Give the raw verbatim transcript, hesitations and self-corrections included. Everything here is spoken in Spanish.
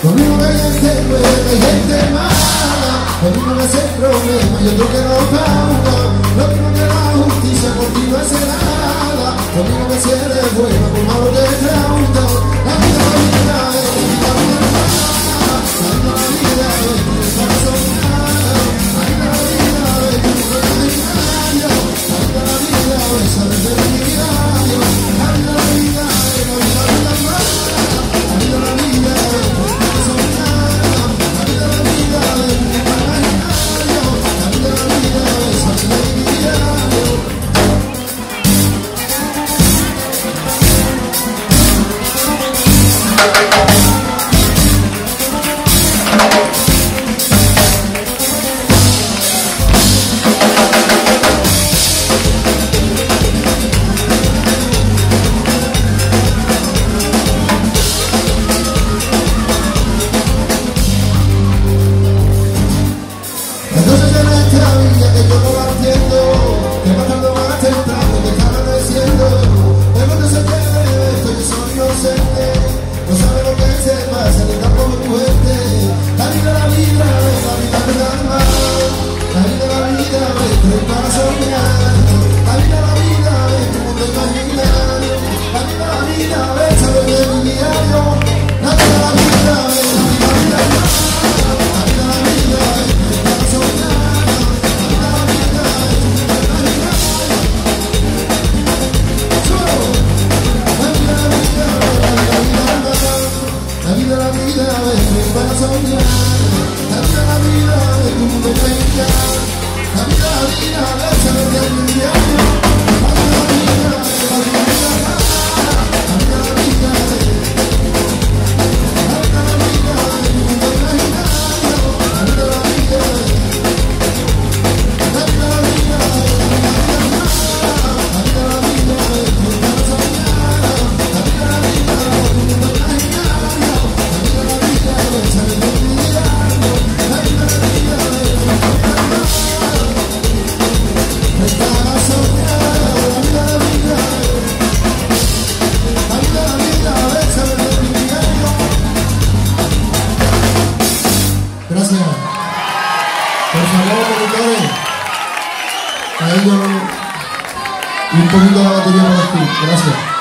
Conmigo hay gente buena, hay gente mala. Conmigo no hace problema, yo creo que no paga. Lo mismo que la justicia contigo es nada. Conmigo me siente buena, por malo que trauta. La vida, la vida, es la vida, la vida, la vida, es mi corazón. La vida, la vida, es mi corazón. La vida, la vida, es saber de mi diario. La vida, la vida, es la vida, la vida, la vida, la vida, es mi corazón. La vida, la vida, es mi imaginario. La vida, la vida, es saber de mi diario. Entonces en esta vida que yo no la entiendo, que matando más temprano que está amaneciendo, de donde se pierde esto, yo soy inocente, no sabe lo que se pasa ni tampoco tu gente. La vida, la vida, la vida me da mal, la vida, la vida, estoy para soñar, la vida, la vida, es tu mundo imaginario, la vida, la vida, es saber de mi diario, la vida, la vida, es la vida, la vida, la vida, la vida, estoy para soñar. La vida, la vida, es mi corazón. La vida, la vida, es tu mundo inventar. La vida, la vida, es saber de mi diario. La vida, la vida, es la vida, la vida, la vida, la vida, la vida, la vida, es tu mundo imaginario. La vida, la vida, la vida, la vida, es la vida, la vida, la vida, es mi corazón. La vida, la vida, es tu mundo imaginario. Gracias. Por favor, auditores, a ellos y un poquito de la batería por aquí. Gracias.